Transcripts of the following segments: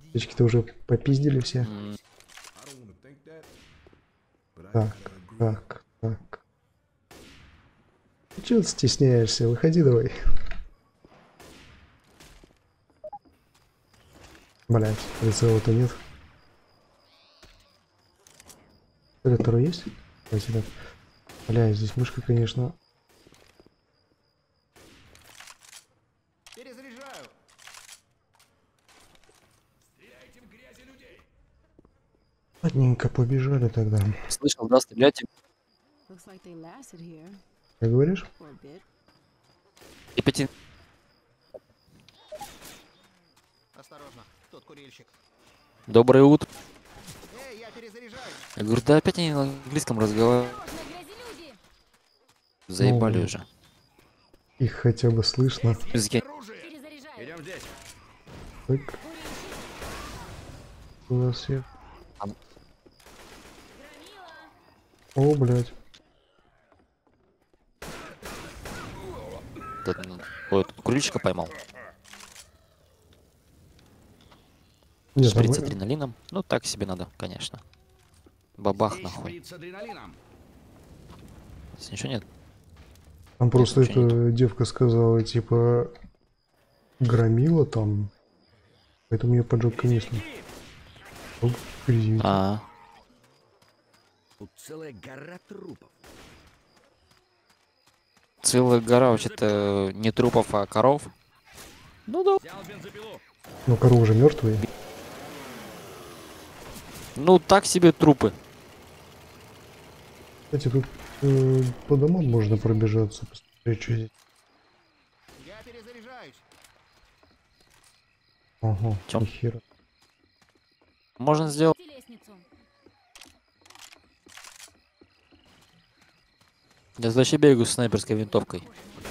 Птички-то уже попиздили все. Так, так. Чего ты стесняешься? Выходи давай. Блять, прицела-то нет. Второй есть? Давайте так. Бля, здесь мышка, конечно. Перезаряжаю. Ладненько, побежали тогда. Слышал, да, стреляйте. Как говоришь? И пяти... Осторожно, тут курильщик. Доброе утро. Эй, я перезаряжаюсь. Я говорю, да опять они на английском разговаривают. Заебали Ну, уже. их хотя бы слышно. Языки. Идем здесь. Так. У нас всех. О, блядь. Ой, тут курильщика поймал. Нет, Шприц там, адреналином. Ну, так себе надо, конечно. Бабах, нахуй. Шприц с адреналином. Здесь ничего нет. там просто ничего эта девка сказала, типа, громила там. Поэтому я поджег канистру. Оп, извините. А, Тут целая гора трупов. целая гора вообще-то не трупов, а коров. Ну да. Взял бензопилу. Но коровы уже мертвые. Ну, так себе трупы. Кстати, тут по домам можно пробежаться, посмотреть, что здесь. Я перезаряжаюсь. Ага, Чё? нихера. Можно сделать. Я вообще бегаю с снайперской винтовкой.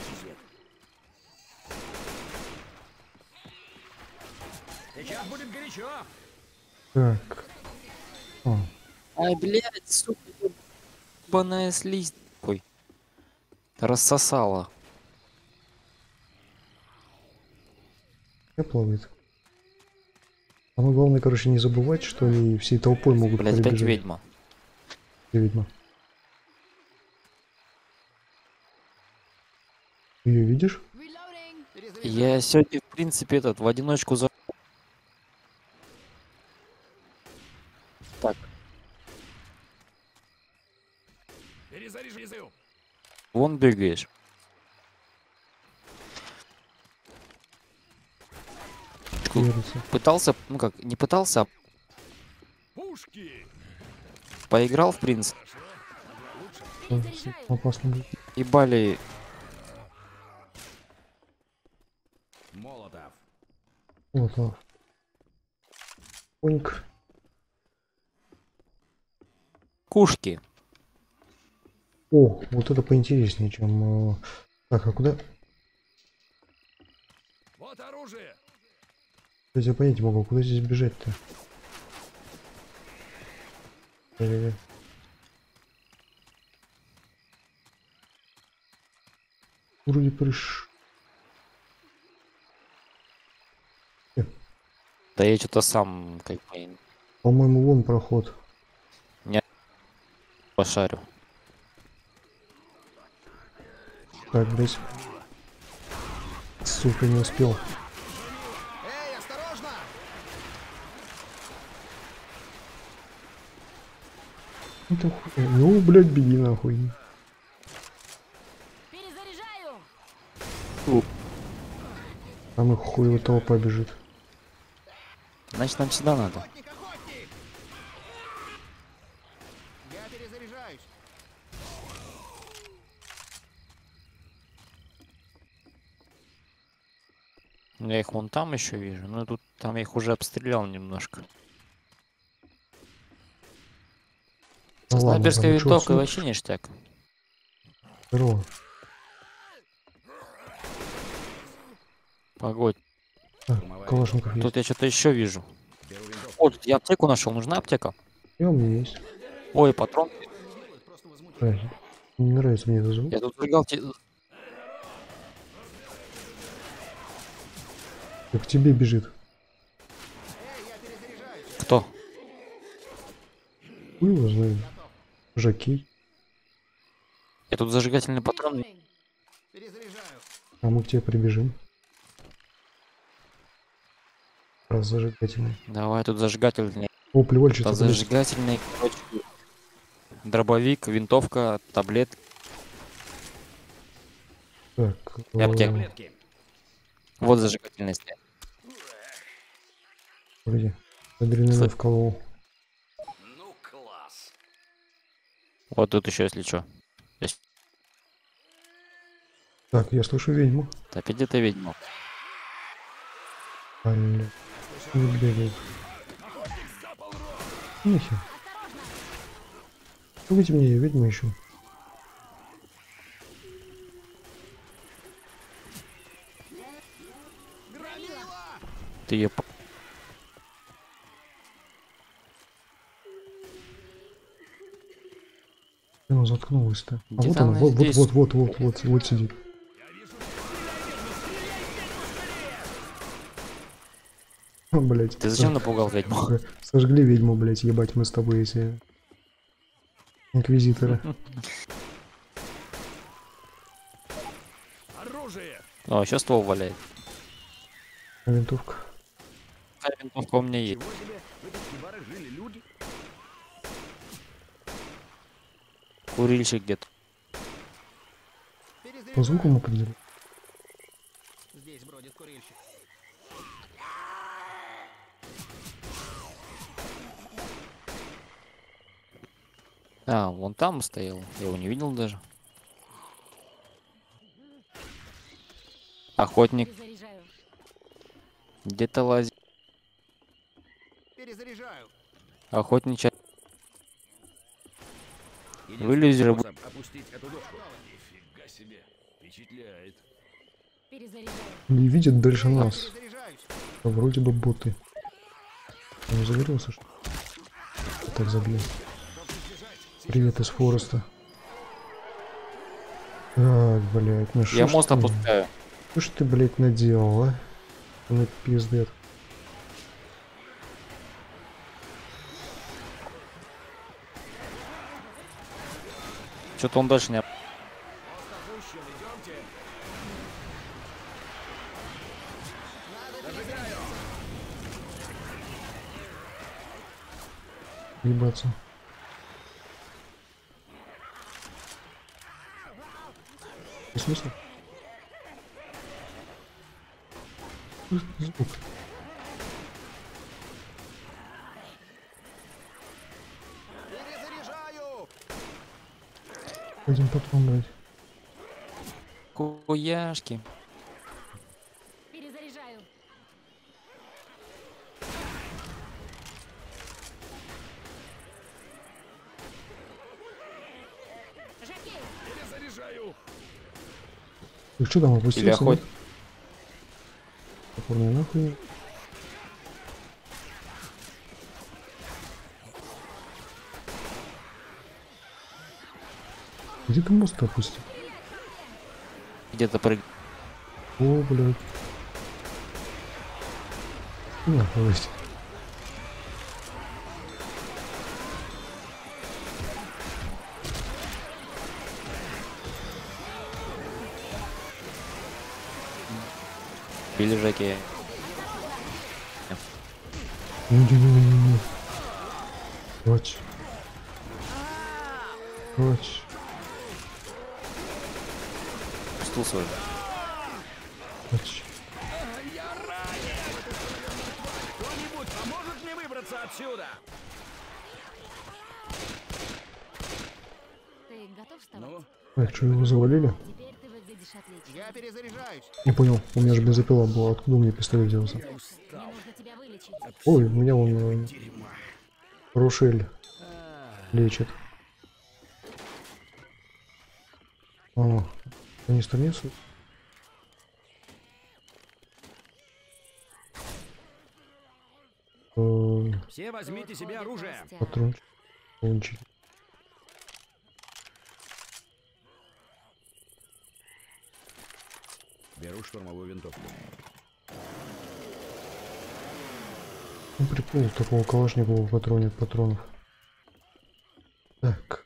Сейчас будет горячо. Так. А, Ай, блядь, сука, ебаная слизь. Ой. Рассосала. я плавает. Самое главное, короче, не забывать, что они всей толпой могут Блядь, опять перебежать. ведьма. Где ведьма? Ты ее видишь? Я сегодня, в принципе, в одиночку за... Так, Перезаряжаю. вон бегаешь. Верится. Пытался, ну как, не пытался, а Пушки. поиграл, в принципе. Опасно будет. Ебали. Молотов. Вот, вот. Поньк. Кушки. О, вот это поинтереснее, чем... Так, а куда? Вот оружие. Кстати, я понять не могу, куда здесь бежать-то? Вроде Да я что-то сам, как бы, По-моему, вон проход. пошарю. Так, блядь. Сука, не успел. Эй, осторожно. Это хуй. Ну, блядь, беги нахуй. Перезаряжаю! Там их хуево толпа бежит. Значит, нам сюда надо. Охотник, охотник. Я перезаряжаюсь. Я их вон там еще вижу. Ну, тут там я их уже обстрелял немножко. Со Ну ладно, снайперской там чё, винтовкой сука? вообще ништяк. Здорово. Погодь. Так, Калашников есть. Тут я что-то еще вижу. Беру винтовку. О, тут я аптеку нашел. Нужна аптека? И у меня есть. Ой, патрон. Просто возмутительно. Правильно. Не нравится мне этот звук. Я тут сжигал Как к тебе бежит. Эй, я Кто? Хуй его знает. Жокей. Я тут зажигательный патрон. Перезаряжаю. А мы к тебе прибежим. Раз зажигательный. Давай тут зажигательный. О, плевальщица. Это зажигательный, короче, дробовик, винтовка, таблет. Так. И аптека. Таблетки. Вот зажигательный стоит. Вроде. Адреналин вколол. Ну, класс. Вот тут еще, если что. Так, я слышу ведьму. Так, иди ты ведьму. Алло. Не бегает. Нихер. Погодите мне, я ведьму ищу. Ты ее... Где она заткнулась-то? А вот Где-то она, она вот, здесь. вот сидит. Блять. Ты зачем напугал ведьму? Сожгли ведьму, блять, ебать мы с тобой эти инквизиторы. Оружие. О, еще ствол валяет. Винтовка. Какая винтовка у меня есть? Чего себе? В этих хибарах жили люди? Курильщик где-то. По звуку мы определили. Здесь бродит курильщик. А, вон там стоял. Я его не видел даже. Охотник. Перезаряжаю. Где-то лазит. Перезаряжаю. Охотничать. Единственный Вылези же. способ опустить эту доску. Нифига себе. Впечатляет. Перезаряжаю. Не видят дальше нас. Перезаряжаюсь. А вроде бы боты. Он загорелся, что ли? Я так забил. Привет из Фореста. Так, блядь, ну Я шо ж мост ты- опускаю. Что ж ты, блядь, наделал, а? Ну пиздец. Что-то он дальше не... Опущен, идемте. Ебаться. И смысл? Звук. Перезаряжаю. Один патрон, блядь. Куяшки. Перезаряжаю. Жокей. Перезаряжаю. Ты что там опустился? Или охот... Топорный нахуй. Где ты мост опустил? Где-то прыг... О, блядь. Нахуй, блядь. Или жаки. Не. Коч. Коч. Стул свой. Коч. Я ранен. Кто-нибудь поможет мне выбраться отсюда? Ты готов вставать? Ну, Так, что его завалили? Теперь ты выглядишь отлично. я перезаряжаюсь. Не понял, у меня же бензопила была, откуда у меня пистолет взялся? Мне нужно тебя вылечить. Ой, у меня он Дерьма. Рушель лечит. О, они страницу? Все возьмите себе оружие. Патрончик. Патрончик. Беру штурмовую винтовку. Ну, прикол такого Калашникова в патроне патронов. Так.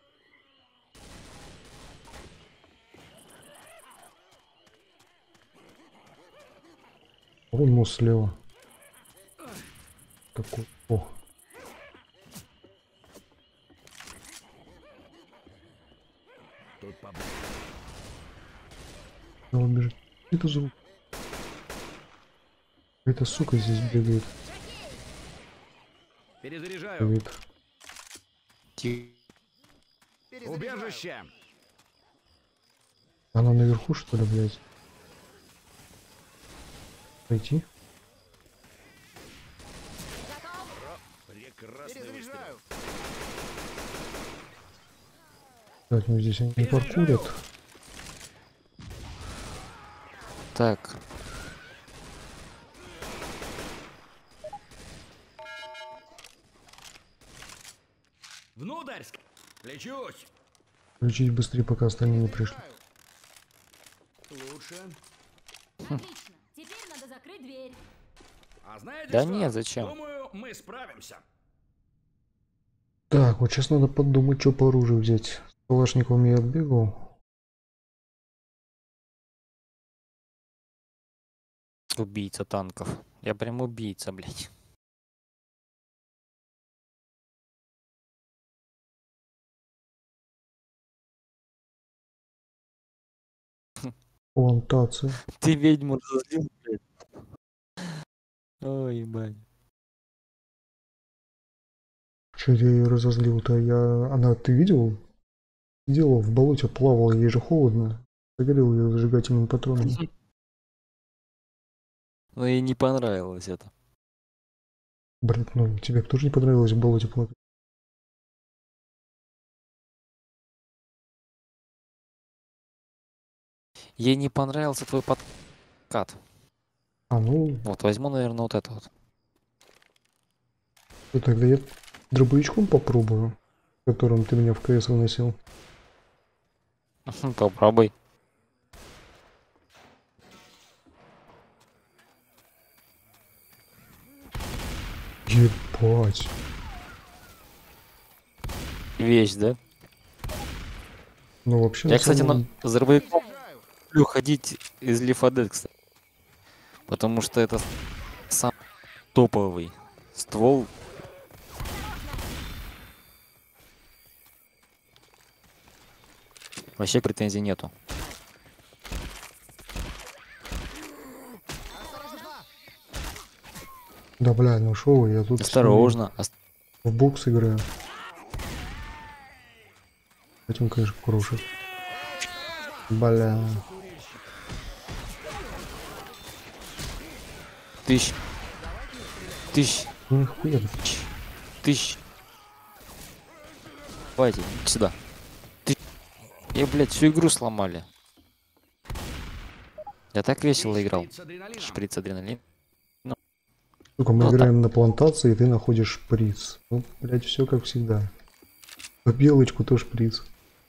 Вон мост слева. Какой? О, Тут поближе. надо бежит. Это звук. Какая-то сука здесь бегает. Перезаряжаю. Бегает. Ти- Убежище. Она наверху, что ли, блядь? Пойти? Прекрасный выстрел. Так, ну здесь они не паркурят. Так, Внутрь. Лечусь. Включить быстрее, пока остальные не пришли. Лучше. Отлично. Теперь надо закрыть дверь. А знаете Да что? нет, зачем? Думаю, мы справимся. Так, вот сейчас надо подумать, что по оружию взять. С Калашниковым я отбегал. убийца танков. Я прям убийца, блядь. Плантация. Ты ведьму разозлил, блядь. Ой, ебать. Че я ее разозлил-то? Она, ты видел? Сидела в болоте, плавала, ей же холодно. Загорел ее зажигательным патроном. Ну ей не понравилось это. Блин, ну тебе тоже не понравилось в болоте плавать? Ей не понравился твой подкат. А, ну, Вот, возьму, наверное, вот это вот. то тогда я дробовичком попробую, которым ты меня в КС выносил. Попробуй. Ебать. Вещь, да? Ну вообще, Я, на кстати, самом- на дробовиком люблю ходить из Leaf 4 Dead, кстати. Потому что это сам топовый ствол. Вообще претензий нету. Да, бля, ну шо, вы, я тут Осторожно. в бокс играю. Этим, конечно, крушит. Бля. Тысяч. Тысяч. Нихуя. Тысяч. Давайте, идите сюда. И, блядь, всю игру сломали. Я так весело играл. Шприц адреналином. Шприц адреналин. Сука, мы Ну, играем на плантации, и ты находишь шприц. Ну, блядь, все как всегда. По белочку то шприц.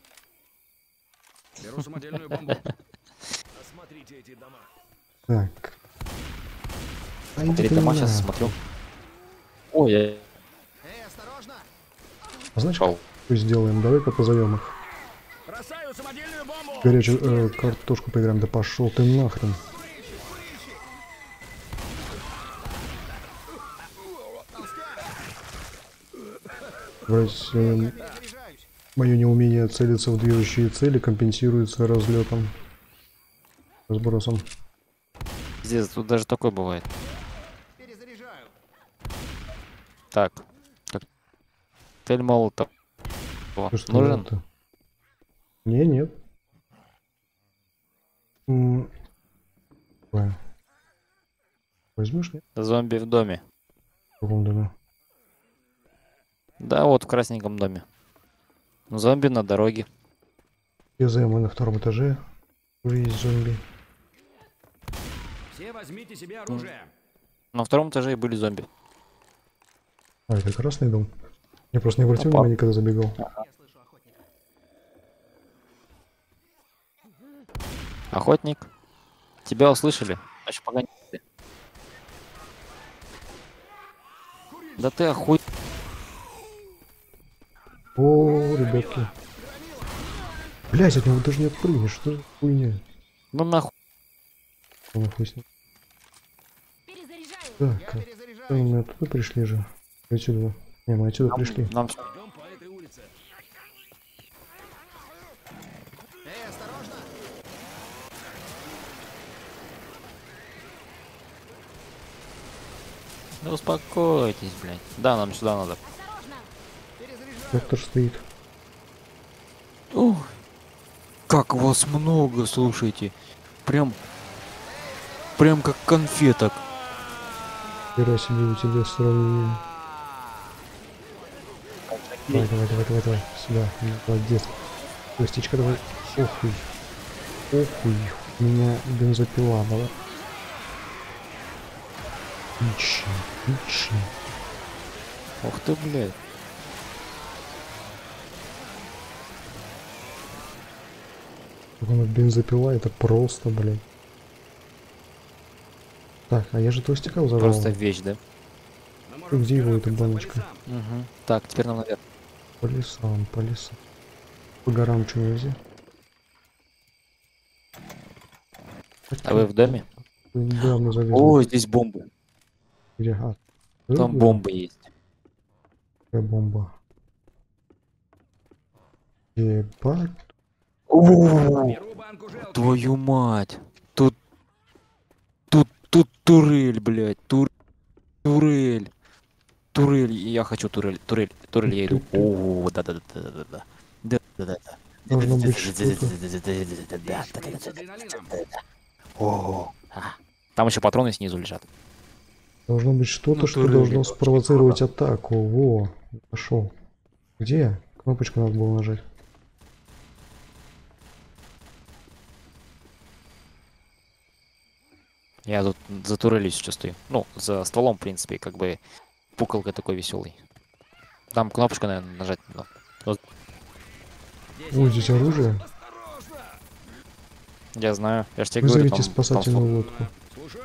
Беру самодельную бомбу. Осмотрите эти дома. Так. А иди Перед ты дома сейчас нахуй. смотрю. Ой, я А знаешь, пошел. что сделаем? Давай-ка позовем их. Бросаю самодельную бомбу. Горячую картошку поиграем. Да пошел ты нахрен. Мое неумение целиться в движущие цели компенсируется разлетом. Разбросом. Здесь тут даже такое бывает. Так. Коктейль Молотов. Ну что Нужен? это? Не, нет. Давай. Возьмешь, нет? Зомби в доме. В каком доме? Да, вот в красненьком доме. Зомби на дороге. Я займу на втором этаже. Уже есть зомби. Все возьмите себе оружие. На втором этаже и были зомби. А, это красный дом. Я просто не обратил Опа. внимания, когда забегал. Охотник. Тебя услышали. Значит, погони. Да ты охуй. О, ребятки. Блять, от него даже не отпрыгнешь, что за хуйня? Ну нахуй. Ну, хуй с ним. Перезаряжаю. Так, мы оттуда пришли же. Отсюда. Не, мы отсюда пришли. Нам Идем по этой улице. да успокойтесь, блядь. Да, нам сюда надо. Осторожно. Доктор стоит. Ох, как вас много, слушайте. Прям как конфеток. Хера себе у тебя сравнение. Давай, давай, давай, давай, давай. Сюда. Молодец. Костичка, давай. Охуй. Охуй. У меня бензопила была. Отлично. Отлично. Ух ты, блядь. Как она бензопила, это просто, блядь. Так, а я же толстяка взорвал. Просто вещь, да? Мы можем Где его скарабкаться эта по баночка? лесам. Угу. Так, теперь нам наверх. По лесам, по лесам. По горам что нельзя? А вы в доме? Да, мы залезли. О, здесь бомба. Где? А, Там бомба есть. какая бомба. Ебать. О, Беру банку желчи. твою мать. Тут турель, блядь. Турель. Турель. Я хочу турель. Турель я иду. О, да-да-да-да-да-да. Да-да-да-да. Должно быть что-то. Шприц с адреналином. О, а. Там еще патроны снизу лежат. Должно быть что-то, Ну, что турели. должно спровоцировать атаку. Во, пошел. Где? Кнопочку надо было нажать. Я тут за турелью сейчас стою. Ну, за стволом, в принципе, как бы пуколка такой веселый. Там кнопочку, наверное, нажать надо. Вот, Ой, здесь оружие. я знаю. Я же тебе говорю, Вызовите там спасательную лодку. Слушаю.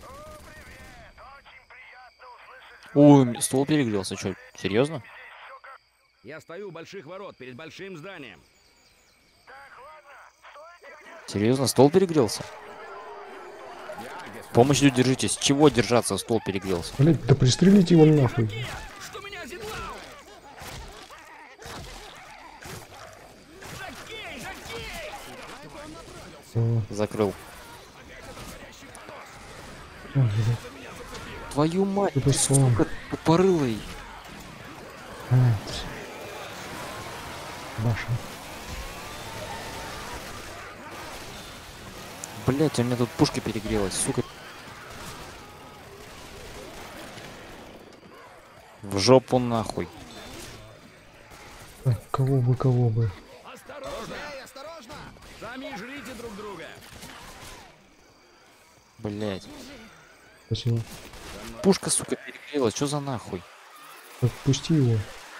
Ой, ствол перегрелся, что, серьезно? Я стою у больших ворот перед большим зданием. Серьезно, ствол перегрелся? Помощью держитесь. Чего держаться, ствол перегрелся? Блять, да пристрелите его нахуй. Что меня оседлал? Жакей, жакей! Закрыл. Ой, блядь, Твою мать, это ты, слон. сука, тупорылый. Блядь. Баша. Блять, у меня тут пушка перегрелась, сука. В жопу нахуй. Так, кого бы. Осторожно! Осторожно! Сами жрите друг друга! Блять. Спасибо. Пушка, сука, перегрелась, что за нахуй? Отпусти его.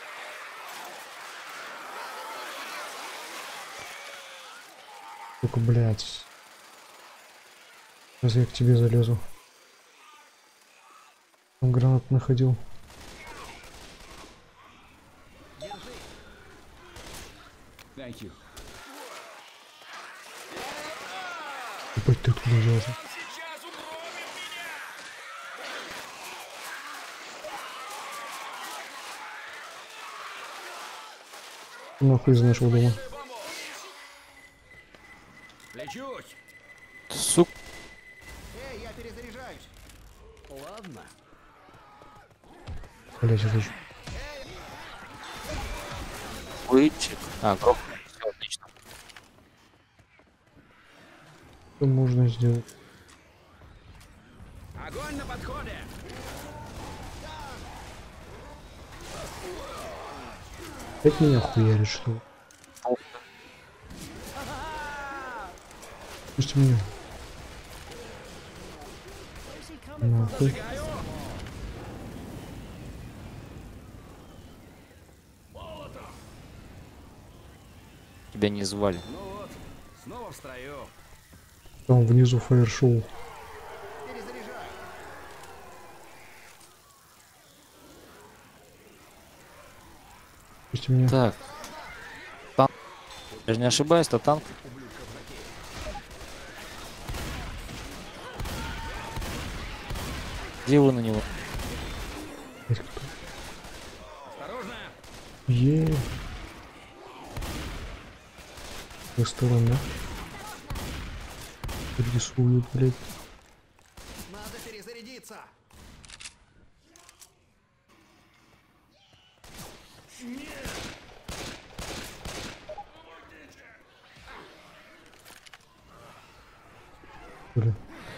Только, блядь. Сейчас я к тебе залезу. Там гранат находил. Thank you. Ебать, ты откуда взялся? Сейчас угробит меня! Нахуй из нашего дома. Лечусь! Сука. Эй, я перезаряжаюсь! Ладно. Блять, это Вычек. А, грохнул. Все, отлично. что можно сделать? Огонь на подходе! Опять меня хуярит, что ли? Пусть меня. Нахуй. Тебя не звали. Ну вот, снова в строю. Там внизу фаер-шоу. Перезаряжаю. Пусти меня. Так. Танк. Я же не ошибаюсь, то танк. Где вы на него? Это кто? Е. В сторону, да? Рисует, блядь. Надо перезарядиться. Бля.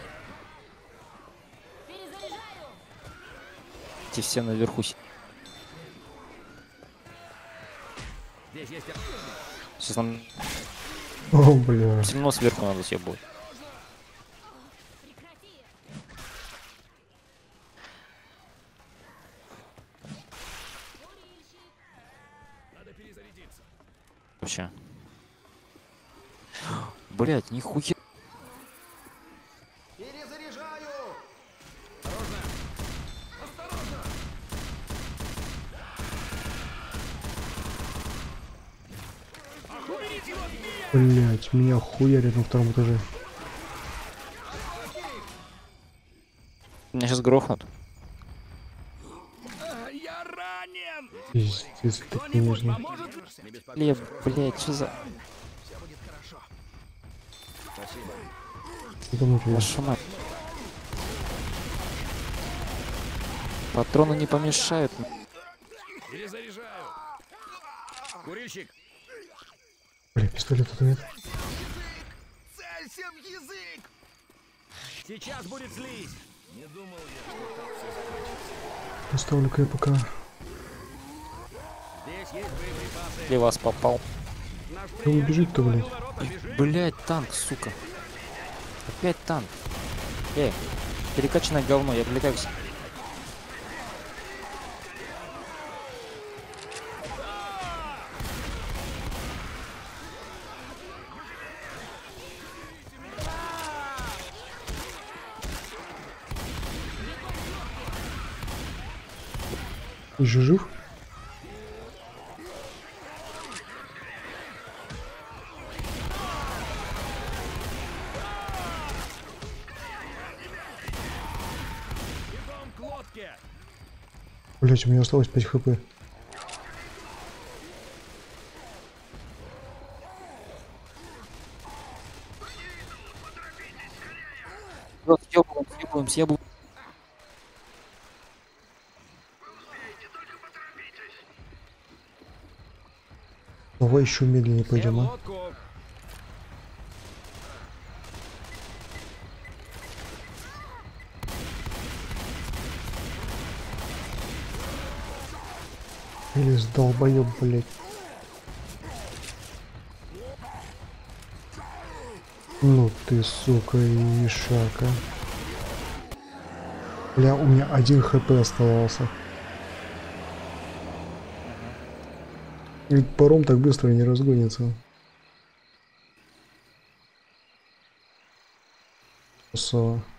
Перезаряжаю. Эти все наверху. Здесь есть... Сейчас нам О, бля. все равно сверху надо все будет. Прекрати. Надо перезарядиться. Вообще. Блять, нихуя. Перезаряжаю. Блять, меня хуярит на втором этаже. Меня сейчас грохнут. Я ранен. Пиздец, так Кто-нибудь нежно. поможет? Не беспокойся. Лев, блять, что за... Все будет хорошо. Что там у тебя? Ваша мать. Патроны не помешают. Перезаряжаю. Курильщик. Бля, пистолета тут нет. Целься в язык. Сейчас будет слизь. Не думал я. Поставлю-ка я пока. Здесь есть боеприпасы. Ли вас попал. Наш Да он бежит-то, блядь. Блять, танк, сука. Опять танк. Перекачанное говно, я отвлекаюсь. Еще жив? Бегом к лодке. Блять, у меня осталось 5 хп. Съебываем. Давай еще медленнее Все в пойдем, а? лодку. Или долбоеб, блять. Ну ты, сука, ишака. Бля, у меня 1 хп оставался. И паром так быстро не разгонится. Красава.